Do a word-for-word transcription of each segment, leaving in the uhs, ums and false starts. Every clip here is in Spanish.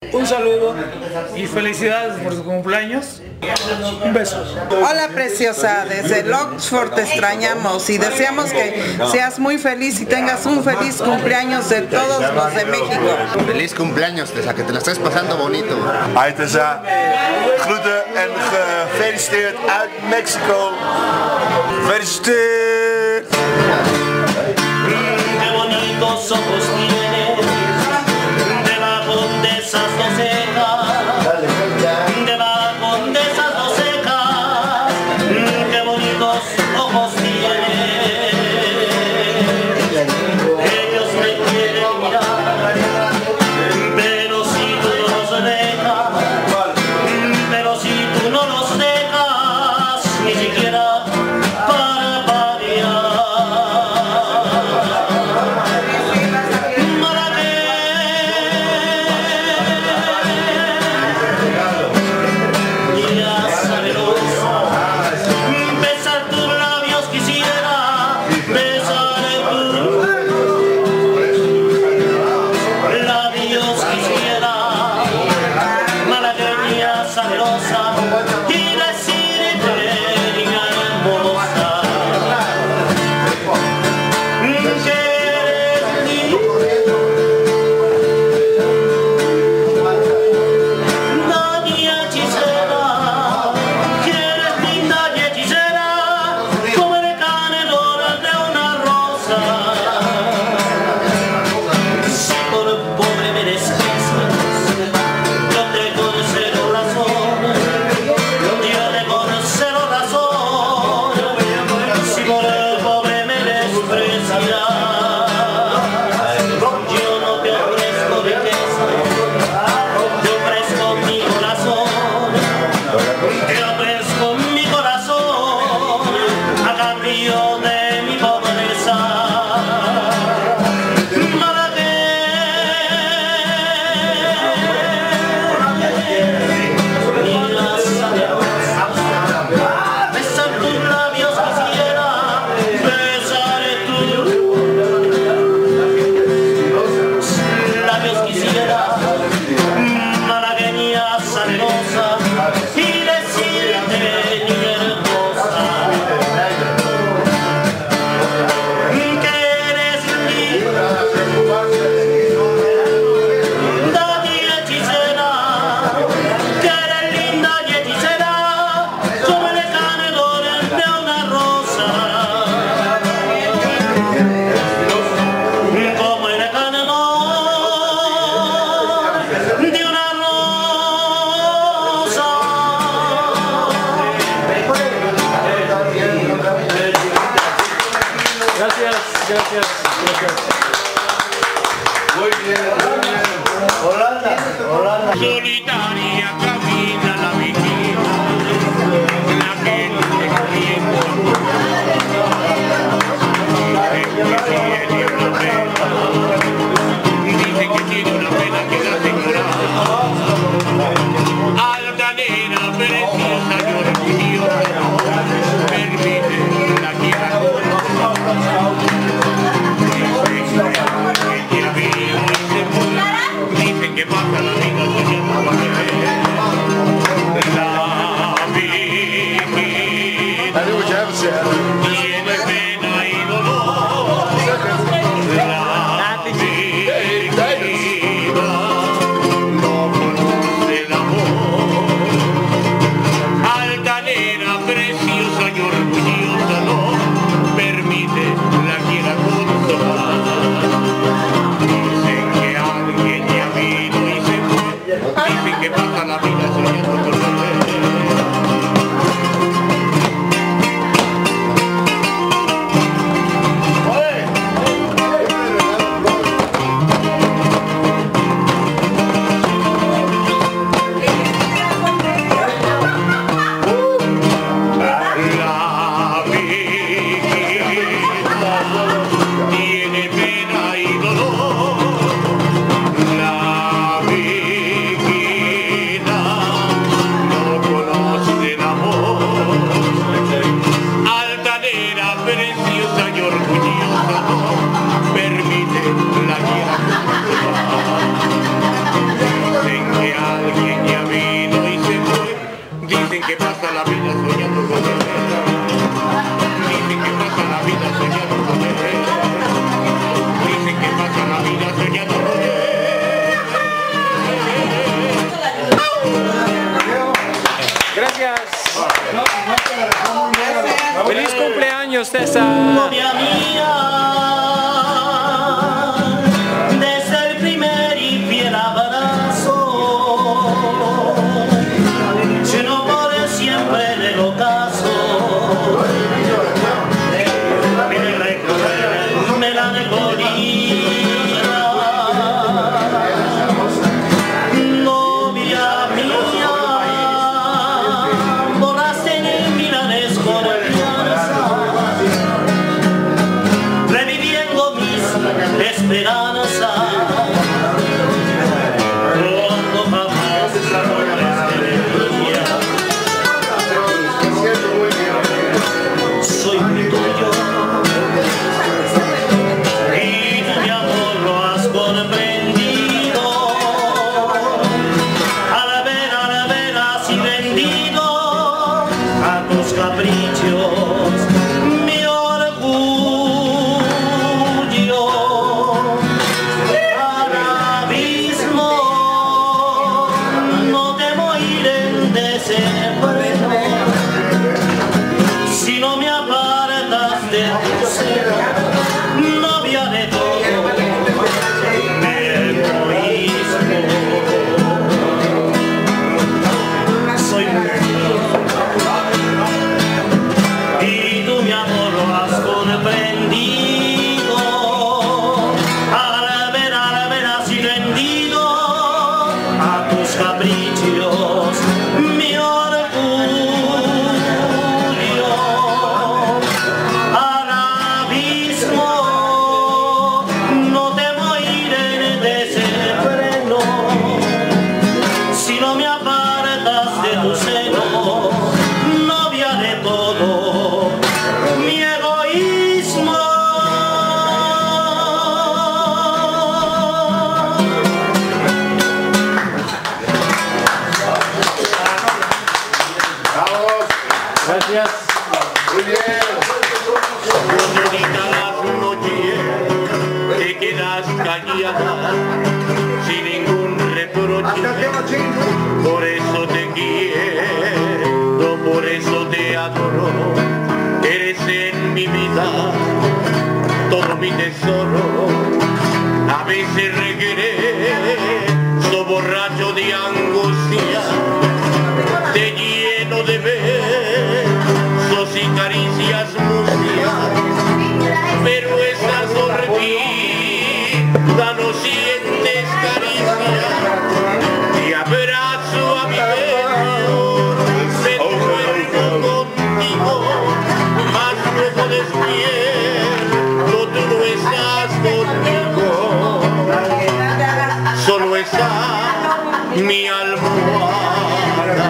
un saludo y felicidades por su cumpleaños. Un beso. Hola preciosa, desde Oxford te extrañamos y deseamos que seas muy feliz y tengas un feliz cumpleaños de todos los de México. Feliz cumpleaños Tessa, que te la estés pasando bonito. Hi Tessa, groeten en gefeliciteerd uit Mexico. Gefeliciteerd! Qué bonitos ojos tienes debajo de esas dos cejas, debajo de esas dos cejas, qué bonitos ojos tienes. Ellos me quieren mirar, pero si tú no los dejas, pero si tú no los dejas, ni siquiera para parear. Y decirte, niña hermosa, que eres linda y hechicera, que eres linda y hechicera, como el canelón de una rosa. Si por pobre me desprecias, yo te concedo razón. Gracias, gracias, gracias. Muy bien, muy bien. Holanda, Holanda. Solitaria camina la vigila, la gente corriendo. Dice que tiene una pena que la tenga. Altanera, preciosa y orgullosa, permite la quiera dicen que pasa la vida soñando con la vida tiene pena y dolor. La vida no conoce el amor. Altanera, preciosa y orgullosa, no permite la quiera consolar. Dicen que alguien ya vino y se fue, dicen que pasa la vida soñando con la tiene pena y dolor. La viquina que pasa la vida soñando con él. Dicen que pasa la vida soñando con él. Dicen que pasa la vida soñando con él. Gracias. Feliz cumpleaños, César. Novia mía, desde el primer y fiel abrazo, lleno por siempre del ocaso, mi recuerdo, melancolía. Novia mía, borraste en mi la desconfianza, reviviendo mis esperanzas, cuando jamás soy muy tuyo y tu mi amor lo has comprendido, al ver, al ver así vendido a tus caprichos mi orgullo. Al abismo no temo ir en desenfreno, si no me apartas de tu seno, novia de todo mi egoísmo. Soy mujer y tú mi amor lo has comprendido, al ver, al ver así rendido a tus caprichos mi orgullo. Al abismo no temo ir en desenfreno, si no me apartas de tu seno, novia de todo mi egoísmo. ¡Vamos! Gracias. Muy bien. Bonita las noches, te quedas callada sin ningún reproche, por eso te quiero, por eso te adoro, eres en mi vida todo mi tesoro. A veces regreso borracho de angustia, te lleno de besos y caricias mustias, pero esa sorbita no sientes caricia. Te abrazo a mi pecho, me duermo contigo, mas luego despierto, tú no estás conmigo. Solo está mi almohada.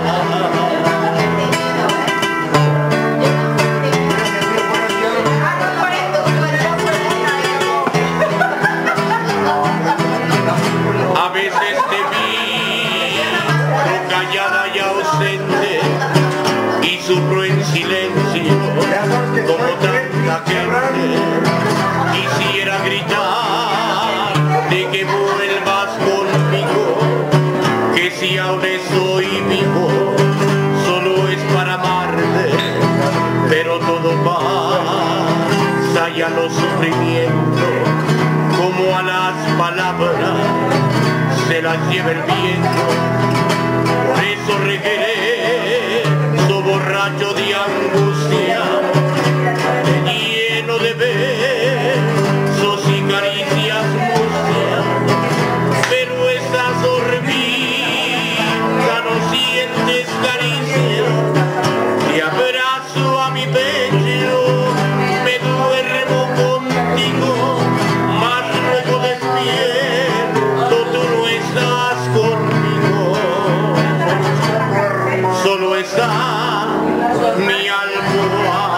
A veces te vi callada y ausente y sufro en silencio como tanta gente. Quisiera gritar de que vuelvas conmigo, que si aún estoy vivo solo es para amarte, pero todo pasa y a los sufrimientos como a las palabras se las lleva el viento. Por eso regreso borracho de angustia, lleno de besos y caricias mustias, pero esa sorbita no sientes caricia. Te abrazo a mi pecho, me duermo contigo, mas luego despierto, tú no estás conmigo. Solo está mi almohada.